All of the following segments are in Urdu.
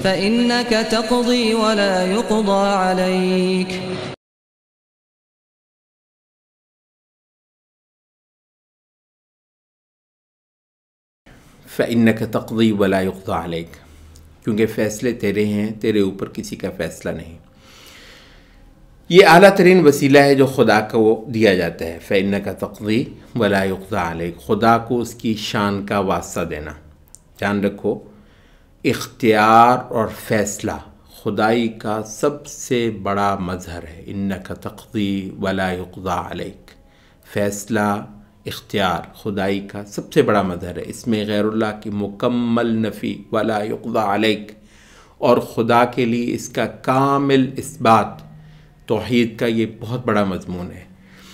فإنك تقضي ولا يقضى عليك. فَإِنَّكَ تَقْضِي وَلَا يُقْضَى عَلَيْكَ، کیونکہ فیصلے تیرے ہیں، تیرے اوپر کسی کا فیصلہ نہیں. یہ اعلیٰ ترین وسیلہ ہے جو خدا کو دیا جاتا ہے. فَإِنَّكَ تَقْضِي وَلَا يُقْضَى عَلَيْكَ، خدا کو اس کی شان کا واسطہ دینا. جان رکھو، اختیار اور فیصلہ خدائی کا سب سے بڑا مظہر ہے. إِنَّكَ تَقْضِي وَلَا يُقْضَى عَلَيْكَ، فیصلہ، اختیار خدائی کا سب سے بڑا مظہر ہے. اس میں غیر اللہ کی مکمل نفی، وَلَا يُقْضَى عَلَيْكَ، اور خدا کے لیے اس کا کامل اثبات، توحید کا یہ بہت بڑا مضمون ہے.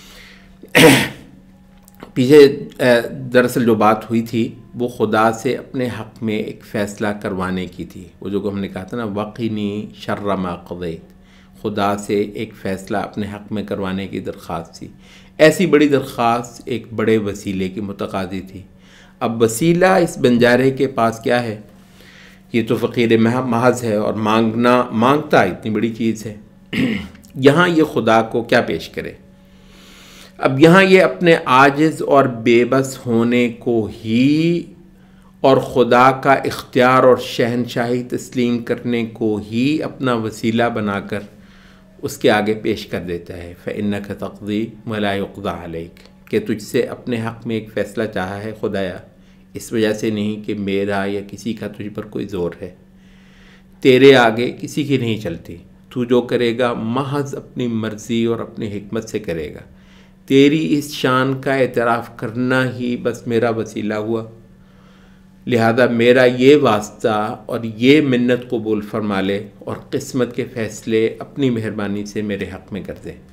پیچھے دراصل جو بات ہوئی تھی وہ خدا سے اپنے حق میں ایک فیصلہ کروانے کی تھی. وہ جو ہم نے کہا تھا نا، وَقِنِي شَرَّ مَا قَضَيْتَ، خدا سے ایک فیصلہ اپنے حق میں کروانے کی درخواست تھی. ایسی بڑی درخواست ایک بڑے وسیلے کی متقاضی تھی. اب وسیلہ اس بنجارے کے پاس کیا ہے؟ یہ تو فقیر محض ہے اور مانگتا اتنی بڑی چیز ہے. یہاں یہ خدا کو کیا پیش کرے؟ اب یہاں یہ اپنے عاجز اور بے بس ہونے کو ہی اور خدا کا اختیار اور شہنشاہی تسلیم کرنے کو ہی اپنا وسیلہ بنا کر اس کے آگے پیش کر دیتا ہے. فَإِنَّكَ تَقْضِي وَلَا يُقْضَى عَلَيْكَ، کہ تجھ سے اپنے حق میں ایک فیصلہ چاہا ہے خدایا، اس وجہ سے نہیں کہ میرا یا کسی کا تجھ پر کوئی زور ہے. تیرے آگے کسی کی نہیں چلتی، تو جو کرے گا محض اپنی مرضی اور اپنی حکمت سے کرے گا. تیری اس شان کا اعتراف کرنا ہی بس میرا وسیلہ ہوا، لہذا میرا یہ واسطہ اور یہ منت قبول فرما لے اور قسمت کے فیصلے اپنی مہربانی سے میرے حق میں کر دے.